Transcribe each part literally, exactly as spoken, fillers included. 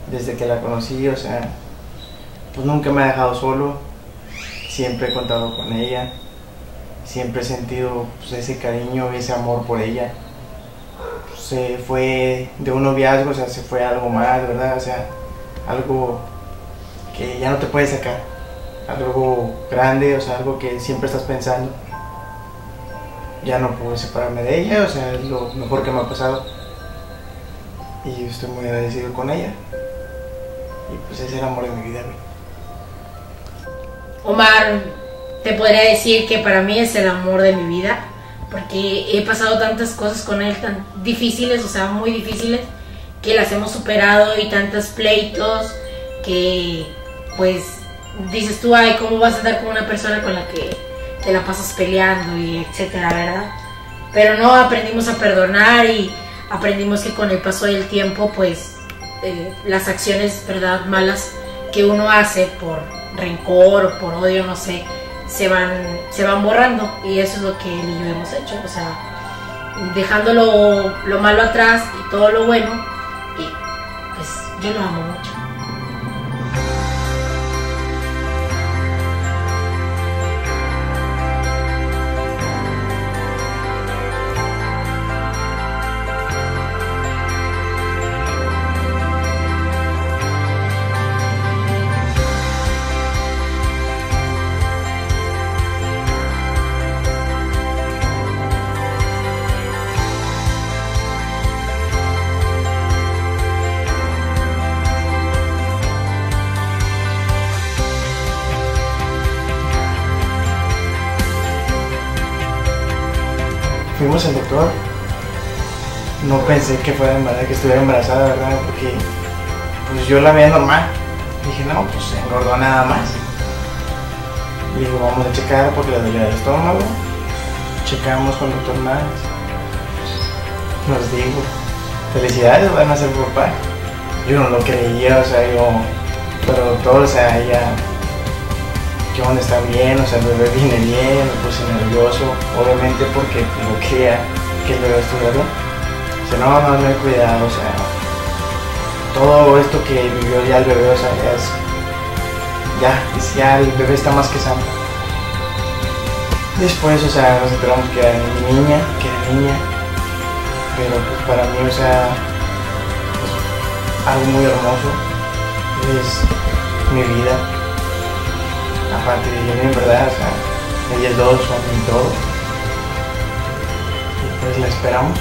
desde que la conocí, o sea, pues nunca me ha dejado solo, siempre he contado con ella, siempre he sentido pues, ese cariño, ese amor por ella. Se fue de un noviazgo, o sea, se fue a algo más, ¿verdad? O sea, algo que ya no te puedes sacar, algo grande, o sea, algo que siempre estás pensando. Ya no pude separarme de ella, o sea, es lo mejor que me ha pasado. Y estoy muy agradecido con ella. Y pues es el amor de mi vida. Omar, te podría decir que para mí es el amor de mi vida, porque he pasado tantas cosas con él tan difíciles, o sea, muy difíciles, que las hemos superado, y tantos pleitos que pues dices tú, ay, ¿cómo vas a estar con una persona con la que te la pasas peleando y etcétera, ¿verdad? Pero no, aprendimos a perdonar y aprendimos que con el paso del tiempo pues eh, las acciones, ¿verdad?, malas que uno hace por rencor o por odio, no sé, se van, se van borrando, y eso es lo que él y yo hemos hecho, o sea, dejando lo, lo malo atrás y todo lo bueno, y pues yo lo amo mucho. Fuimos al doctor, no pensé que fuera embarazada, que estuviera embarazada, ¿verdad? Porque pues yo la veía normal. Dije, no, pues se engordó nada más. Y digo, vamos a checar porque le dolía el estómago. Checamos con el doctor Max. Nos dijo, felicidades, van a ser papá. Yo no lo creía, o sea, yo, pero doctor, o sea, ella, ¿qué onda? Está bien, o sea, el bebé viene bien, me puse nervioso, obviamente porque no quería que el bebé estuviera bien. Dice, no, no, no hay cuidado, o sea, todo esto que vivió ya el bebé, o sea, ya es, ya, ya el bebé está más que sano. Después, o sea, nos enteramos que era mi niña, que era niña, pero pues para mí, o sea, es algo muy hermoso, es mi vida. Aparte de ella, en verdad, o sea, ellas dos son mi todo. Y pues la esperamos.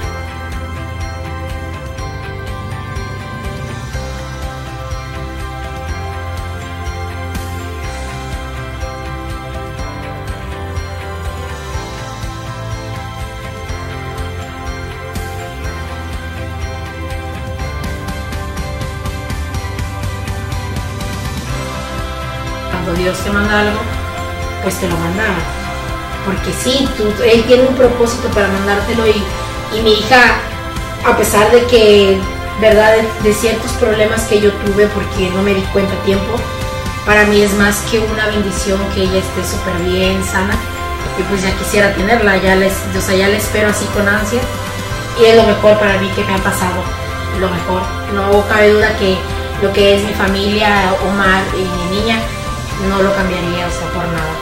Cuando Dios te manda algo, pues te lo manda, porque sí, tú, Él tiene un propósito para mandártelo, y, y mi hija, a pesar de que, verdad, de, de ciertos problemas que yo tuve porque no me di cuenta a tiempo, para mí es más que una bendición que ella esté súper bien, sana, y pues ya quisiera tenerla, ya, les, o sea, ya la espero así con ansia, y es lo mejor para mí que me ha pasado, lo mejor, no cabe duda que lo que es mi familia, Omar y mi niña, no lo cambiaría, o sea, por nada.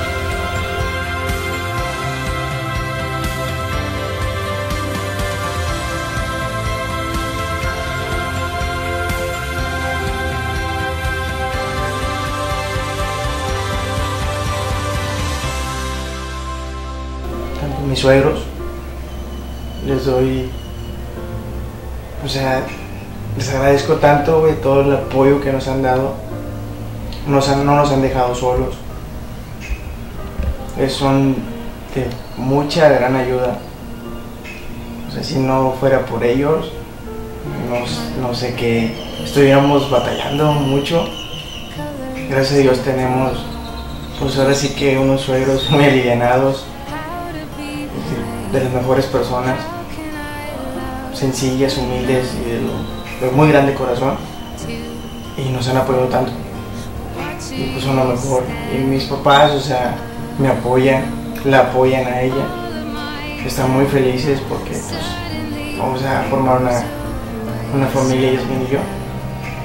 Tanto mis suegros, les doy, o sea, les agradezco tanto, güey, todo el apoyo que nos han dado. Nos han, no nos han dejado solos, eh, son de mucha gran ayuda. O sea, si no fuera por ellos, no, no sé qué, estuviéramos batallando mucho. Gracias a Dios tenemos, pues ahora sí que unos suegros muy alivianados, de las mejores personas, sencillas, humildes y de, lo, de muy grande corazón, y nos han apoyado tanto. Y pues son lo mejor. Y mis papás, o sea, me apoyan, la apoyan a ella, están muy felices porque pues vamos a formar una, una familia, ellos, bien y yo.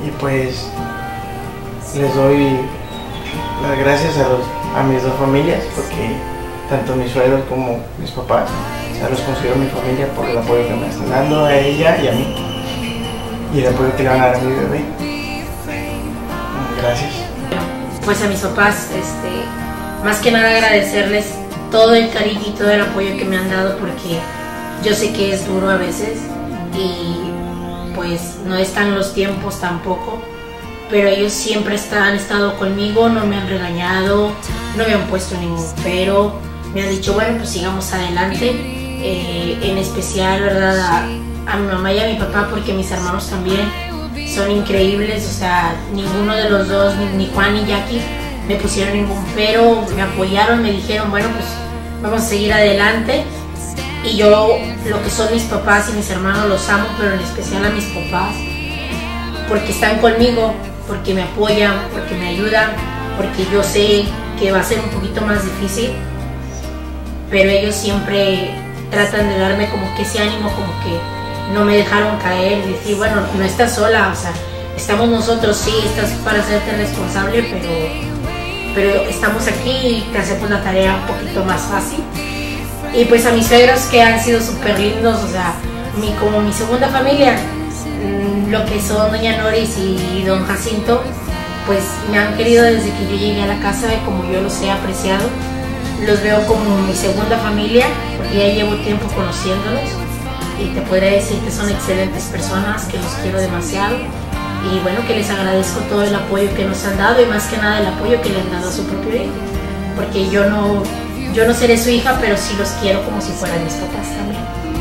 Y pues les doy las gracias a, los, a mis dos familias, porque tanto mis suegros como mis papás, o sea, los considero mi familia por el apoyo que me están dando a ella y a mí, y el apoyo que le van a dar a mi bebé. Gracias. Pues a mis papás, este, más que nada agradecerles todo el cariño y todo el apoyo que me han dado, porque yo sé que es duro a veces y pues no están los tiempos tampoco, pero ellos siempre están, han estado conmigo, no me han regañado, no me han puesto ningún pero, me han dicho bueno pues sigamos adelante, eh, en especial verdad a, a mi mamá y a mi papá, porque mis hermanos también son increíbles, o sea, ninguno de los dos, ni, ni Juan ni Jackie, me pusieron ningún pero, me apoyaron, me dijeron bueno pues vamos a seguir adelante. Y yo, lo que son mis papás y mis hermanos, los amo, pero en especial a mis papás, porque están conmigo, porque me apoyan, porque me ayudan, porque yo sé que va a ser un poquito más difícil, pero ellos siempre tratan de darme como que ese ánimo, como que no me dejaron caer y decir, bueno, no estás sola, o sea, estamos nosotros, sí, estás para hacerte responsable, pero, pero estamos aquí y te hacemos la tarea un poquito más fácil. Y pues a mis suegros, que han sido súper lindos, o sea, mi, como mi segunda familia, lo que son doña Noris y don Jacinto, pues me han querido desde que yo llegué a la casa, como yo los he apreciado. Los veo como mi segunda familia, porque ya llevo tiempo conociéndolos y te podría decir que son excelentes personas, que los quiero demasiado y bueno, que les agradezco todo el apoyo que nos han dado y más que nada el apoyo que le han dado a su propio hijo, porque yo no... Yo no seré su hija, pero sí los quiero como si fueran mis papás también.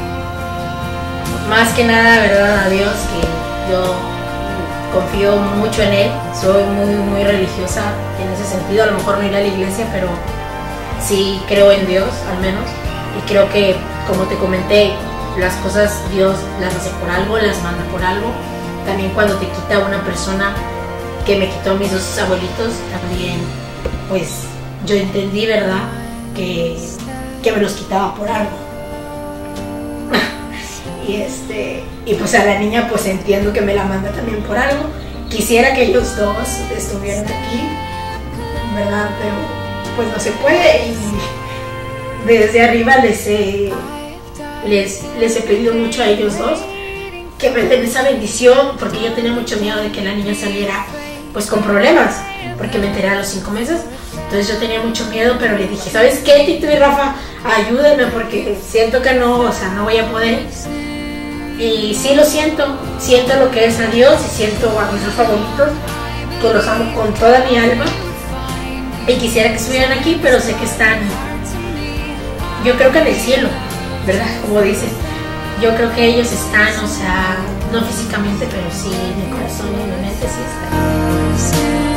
Más que nada, verdad a Dios, que yo confío mucho en Él. Soy muy, muy religiosa en ese sentido. A lo mejor no iré a la iglesia, pero sí creo en Dios, al menos. Y creo que, como te comenté, las cosas Dios las hace por algo, las manda por algo. También cuando te quita una persona, que me quitó a mis dos abuelitos, también, pues, yo entendí, ¿verdad?, Que, que me los quitaba por algo. y este y pues a la niña pues entiendo que me la manda también por algo. Quisiera que ellos dos estuvieran aquí, ¿verdad? Pero pues no se puede y desde arriba les he, les, les he pedido mucho a ellos dos que me den esa bendición, porque yo tenía mucho miedo de que la niña saliera pues con problemas, porque me enteré a los cinco meses. Entonces yo tenía mucho miedo, pero le dije, ¿sabes qué, Tito y Rafa? Ayúdenme porque siento que no, o sea, no voy a poder. Y sí lo siento, siento lo que es a Dios y siento a mis dos favoritos, que los amo con toda mi alma. Y quisiera que estuvieran aquí, pero sé que están, yo creo que en el cielo, ¿verdad? Como dicen. Yo creo que ellos están, o sea, no físicamente, pero sí en el corazón y en la mente sí están.